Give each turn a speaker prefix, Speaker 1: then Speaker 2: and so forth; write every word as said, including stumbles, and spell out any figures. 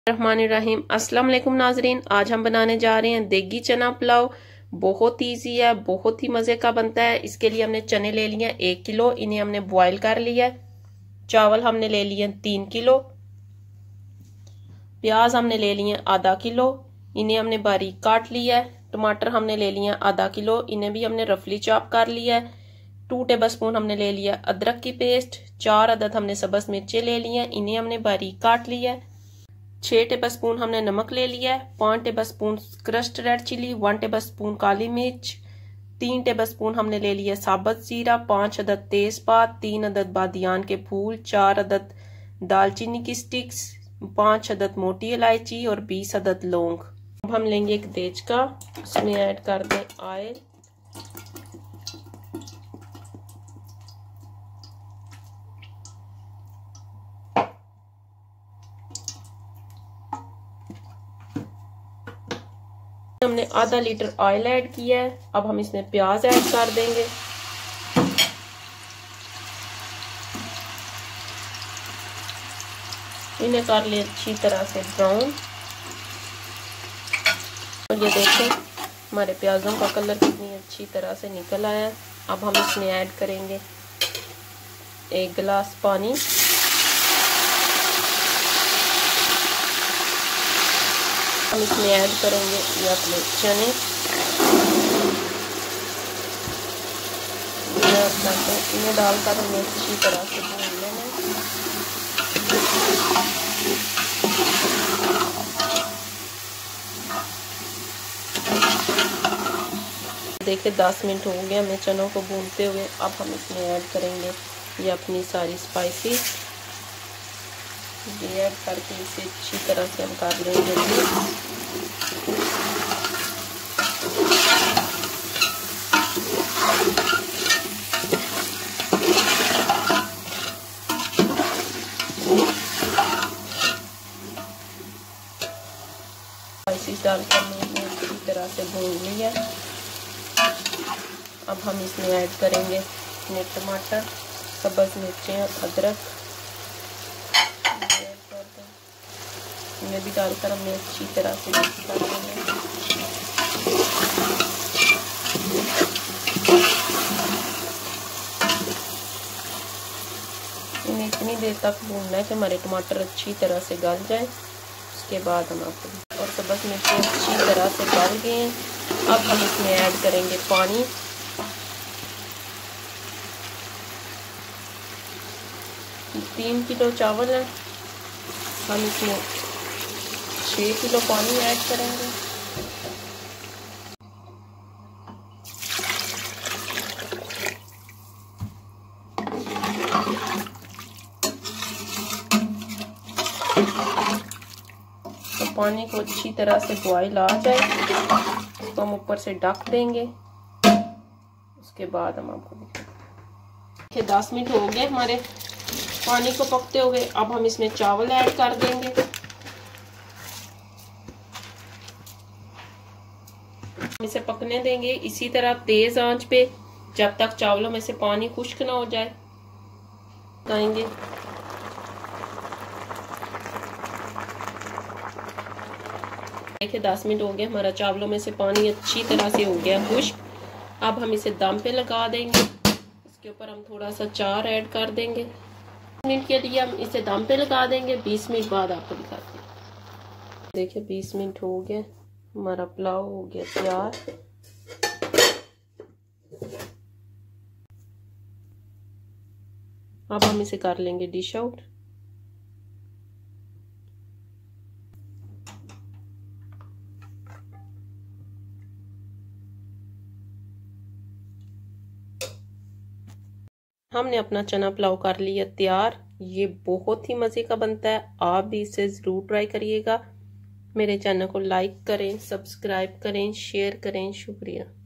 Speaker 1: रहमानिर्रहीम। अस्सलाम वालेकुम नाजरीन, आज हम बनाने जा रहे हैं देगी चना पुलाव। बहुत इजी है, बहुत ही मज़े का बनता है। इसके लिए हमने चने ले लिए एक किलो, इन्हें हमने बॉईल कर लिया है। चावल हमने ले लिए तीन किलो। प्याज हमने ले लिए आधा किलो, इन्हें हमने बारीक काट लिया है। टमाटर हमने ले लिए आधा किलो, इन्हें भी हमने रफली चॉप कर लिया है। टू टेबल स्पून हमने ले लिया अदरक की पेस्ट। चार अदद हमने सब्ज मिर्चें ले ली हैं, इन्हें हमने बारीक काट लिया है। छह टेबल स्पून हमने नमक ले लिया है। पाँच tablespoon crushed red chilli, one tablespoon काली मिर्च, तीन टेबल स्पून हमने ले लिया साबुत जीरा, पांच अदद तेजपात, तीन अदद बादियान के फूल, चार अदद दालचीनी की स्टिक्स, पांच अदद मोटी इलायची और बीस अदद लौंग। अब हम लेंगे एक देचका, उसमें ऐड कर दें ऑयल। हमने आधा लीटर ऑयल ऐड किया है। अब हम इसमें प्याज ऐड कर देंगे। इन्हें कर ले अच्छी तरह से ब्राउन। और ये देखें हमारे प्याजों का कलर कितनी अच्छी तरह से निकल आया है। अब हम इसमें ऐड करेंगे एक गिलास पानी। हम इसमें ऐड करेंगे ये अपने चने, इन्हें डालकर हमें अच्छी तरह से भून लेना है। देखिए दस मिनट हो गए हमें चनों को भूनते हुए। अब हम इसमें ऐड करेंगे ये अपनी सारी स्पाइसेस, ये ऐड करके इसे अच्छी तरह से हम कर लेंगे। स्पाइसेस डालकर हमने अच्छी तरह से भून लिया। अब हम इसमें ऐड करेंगे अपने टमाटर, सब्ज मिर्चें और अदरक, इन्हें भी डालकर हमने अच्छी तरह से मिक्स कर देंगे। इन्हें इतनी देर तक भूनना है कि हमारे टमाटर अच्छी तरह से गल जाए। उसके बाद हम आपको और सब्ज मिर्चें अच्छी तरह से गल गए हैं। अब हम इसमें ऐड करेंगे पानी। तीन किलो चावल है, हम इसमें छः किलो पानी ऐड करेंगे। तो पानी को अच्छी तरह से बॉईल आ जाए, इसको हम ऊपर से ढक देंगे। उसके बाद हम आपको देखिए दस मिनट हो गए हमारे पानी को पकते हुए। अब हम इसमें चावल ऐड कर देंगे। इसे पकने देंगे इसी तरह तेज आंच पे जब तक चावलों में से पानी खुश्क ना हो जाए। पकाएंगे। देखिए दस मिनट हो गए, हमारा चावलों में से पानी अच्छी तरह से हो गया खुश्क। अब हम इसे दम पे लगा देंगे। इसके ऊपर हम थोड़ा सा चार ऐड कर देंगे। मिनट के लिए हम इसे दम पे लगा देंगे। बीस मिनट बाद आपको दिखाते हैं। देखिए बीस मिनट हो गए, हमारा पुलाव हो गया तैयार। अब हम इसे कर लेंगे डिश आउट। हमने अपना चना पुलाव कर लिया तैयार। ये बहुत ही मज़े का बनता है, आप भी इसे ज़रूर ट्राई करिएगा। मेरे चैनल को लाइक करें, सब्सक्राइब करें, शेयर करें। शुक्रिया।